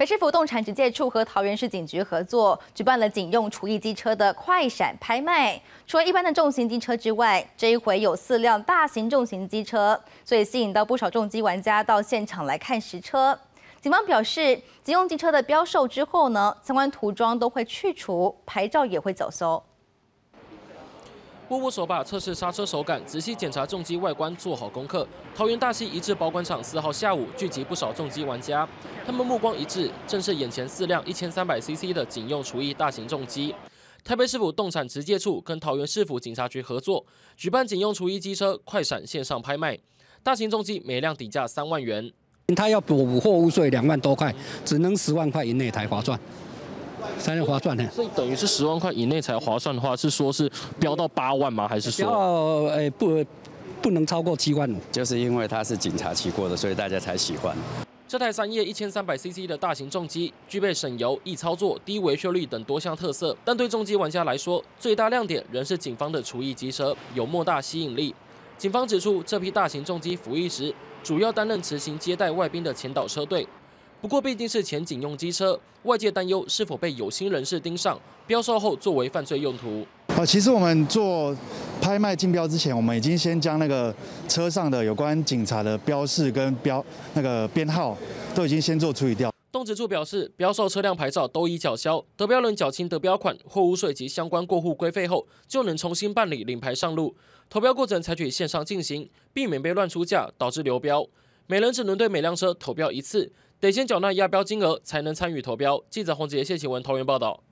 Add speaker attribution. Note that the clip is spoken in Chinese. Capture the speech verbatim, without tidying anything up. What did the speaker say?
Speaker 1: 北市府动产直接处和桃园市警局合作，举办了警用厨艺机车的快闪拍卖。除了一般的重型机车之外，这一回有四辆大型重型机车，所以吸引到不少重机玩家到现场来看实车。警方表示，警用机车的标售之后呢，相关涂装都会去除，牌照也会走搜。
Speaker 2: 握握手把测试刹车手感，仔细检查重机外观，做好功课。桃园大溪一致保管厂四号下午聚集不少重机玩家，他们目光一致，正是眼前四辆一千三百 C C 的警用厨艺大型重机。台北市府动产直接处跟桃园市府警察局合作，举办警用厨艺机车快闪线上拍卖，大型重机每辆底价三万元。
Speaker 3: 他要补货物税两万多块，只能十万块以内才划算。 才能划算呢，
Speaker 2: 所以等于是十万块以内才划算的话，是说是飙到八万吗？还是说？
Speaker 3: 标呃不不能超过七万五，
Speaker 4: 就是因为它是警察骑过的，所以大家才喜欢。
Speaker 2: 这台三叶一千三百 C C 的大型重机，具备省油、易操作、低维修率等多项特色，但对重机玩家来说，最大亮点仍是警方的厨艺机车，有莫大吸引力。警方指出，这批大型重机服役时，主要担任执行接待外宾的前导车队。 不过毕竟是前警用机车，外界担忧是否被有心人士盯上，标售后作为犯罪用途。
Speaker 5: 呃，其实我们做拍卖竞标之前，我们已经先将那个车上的有关警察的标示跟标那个编号都已经先做处理掉。
Speaker 2: 动植处表示，标售车辆牌照都已缴销，得标人缴清得标款、货物税及相关过户规费后，就能重新办理领牌上路。投标过程采取线上进行，避免被乱出价导致流标。每人只能对每辆车投标一次。 得先缴纳押标金额，才能参与投标。记者洪杰、谢启文桃园报道。